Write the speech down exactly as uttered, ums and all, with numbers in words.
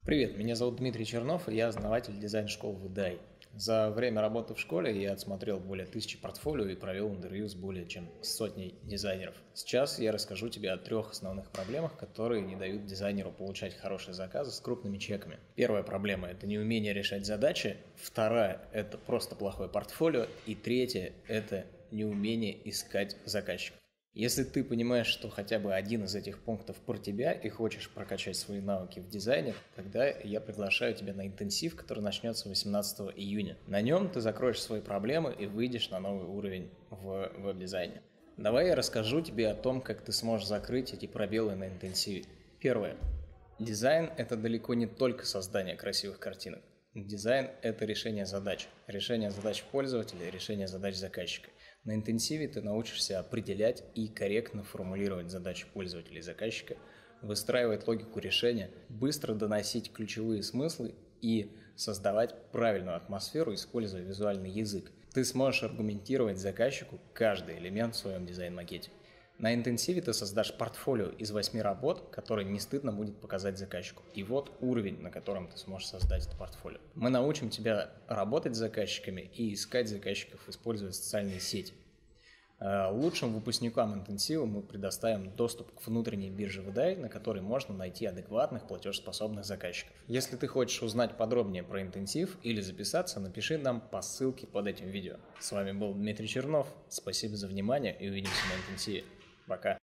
Привет, меня зовут Дмитрий Чернов, и я основатель дизайн-школы Выдай. За время работы в школе я отсмотрел более тысячи портфолио и провел интервью с более чем сотней дизайнеров. Сейчас я расскажу тебе о трех основных проблемах, которые не дают дизайнеру получать хорошие заказы с крупными чеками. Первая проблема – это неумение решать задачи, вторая – это просто плохое портфолио, и третья – это неумение искать заказчиков. Если ты понимаешь, что хотя бы один из этих пунктов про тебя и хочешь прокачать свои навыки в дизайне, тогда я приглашаю тебя на интенсив, который начнется восемнадцатого июня. На нем ты закроешь свои проблемы и выйдешь на новый уровень в веб-дизайне. Давай я расскажу тебе о том, как ты сможешь закрыть эти пробелы на интенсиве. Первое. Дизайн – это далеко не только создание красивых картинок. Дизайн – это решение задач. Решение задач пользователя, решение задач заказчика. На интенсиве ты научишься определять и корректно формулировать задачи пользователя и заказчика, выстраивать логику решения, быстро доносить ключевые смыслы и создавать правильную атмосферу, используя визуальный язык. Ты сможешь аргументировать заказчику каждый элемент в своем дизайн-макете. На интенсиве ты создашь портфолио из восьми работ, которые не стыдно будет показать заказчику. И вот уровень, на котором ты сможешь создать это портфолио. Мы научим тебя работать с заказчиками и искать заказчиков, используя социальные сети. Лучшим выпускникам интенсива мы предоставим доступ к внутренней бирже Выдай, на которой можно найти адекватных платежеспособных заказчиков. Если ты хочешь узнать подробнее про интенсив или записаться, напиши нам по ссылке под этим видео. С вами был Дмитрий Чернов. Спасибо за внимание и увидимся на интенсиве. Пока.